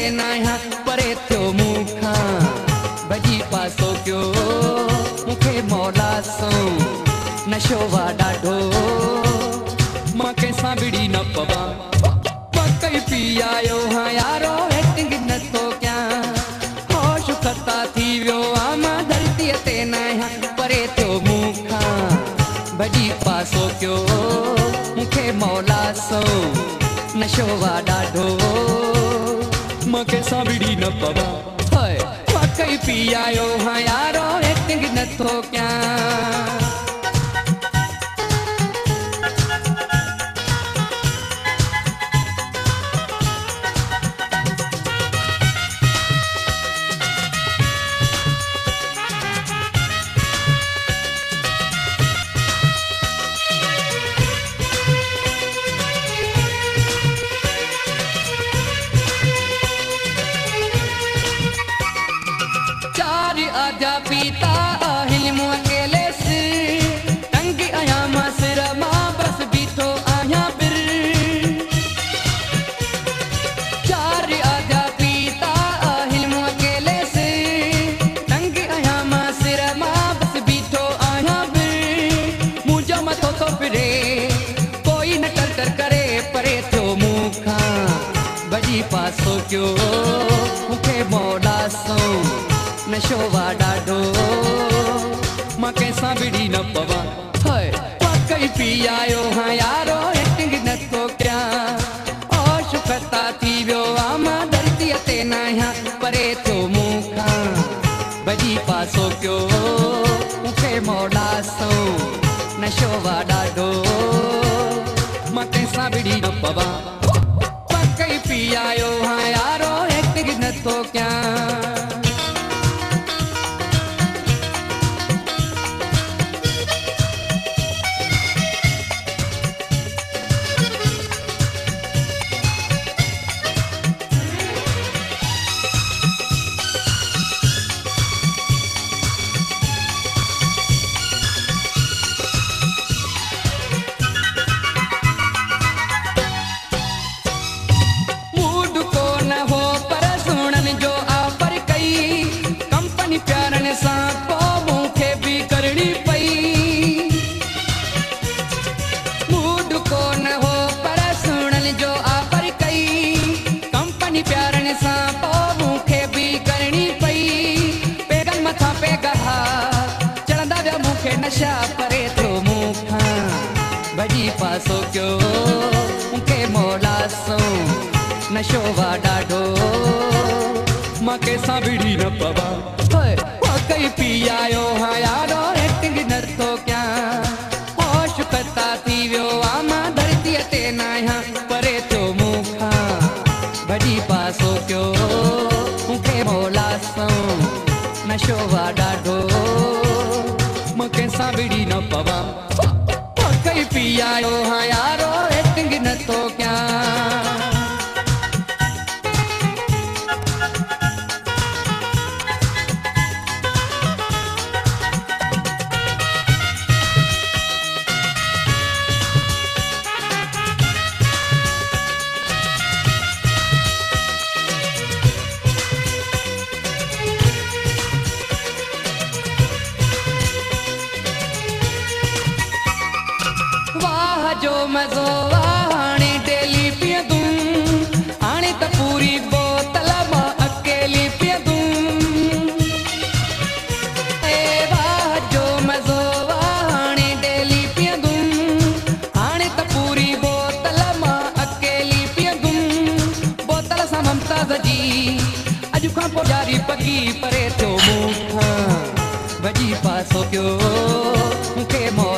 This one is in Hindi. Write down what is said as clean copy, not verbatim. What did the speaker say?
न आहियां परे थियो मूंखां भॼी पासो कयो मूंखे मौला सां नशो वा ॾाढो मां कंहिंसां विड़ी न पवां कई पी आयो हाँ यारो एक्टिंग नथो कयां होश खता थी वियो आ मां धरतीअ ते न आहियां परे थियो मूंखां भॼी पासो कयो मूंखे मौला सां नशो वा ॾाढो मां कंहिंसां विड़ी न पवां मां कई पी आयो हाँ यारो एक्टिंग नथो कयां आजा पीता हिलमो अकेले से तंग आया मां सिर मां बस बीठो आया बिर चार आजा पीता हिलमो अकेले से तंग आया मां सिर मां बस बीठो आया बिर मुझो मथो तो फिरे कोई न कर कर करे परे थियो मूंखां भॼी पासो कयो मूंखे मौला सां नशो वा ॾाढो मां कंहिंसां विड़ी न पवां वाकई पी आयो हाँ यारो एक्टिंग नथो कयां होश खता थी वियो आ मां धरतीअ ते न आहियां परे थियो मूंखां भॼी पासो कयो मूंखे मौला सां नशो वा ॾाढो मां कंहिंसां विड़ी न पवां वाकई पी आयो हाँ यारो एक्टिंग नथो कयां नशा परे थियो मूंखां भॼी पासो कयो मूंखे मौला सां नशो वा ॾाढो मां कंहिंसां विड़ी न पवां वाकई पी आयो हाँ यारो एक्टिंग नथो कयां होश खता थी वियो आ मां धरतीअ ते न आहियां परे थियो मूंखां भॼी पासो कयो मूंखे मौला सां नशो वा ॾाढो मां कंहिंसां विड़ी न पवां वाकई पी आयो हाँ यारो एक्टिंग नथो कयां जो मज़ो हाणे डेली पीअंदूं हाणे त पूरी बोतल मां अकेली पीअंदूं वाह जो मज़ो हाणे डेली पीअंदूं हाणे त पूरी बोतल मां अकेली पीअंदूं बोतल सां मुमताज़ जी अॼु खां पोइ जारी पकी परे थियो मूंखां भॼी पासो कयो मूंखे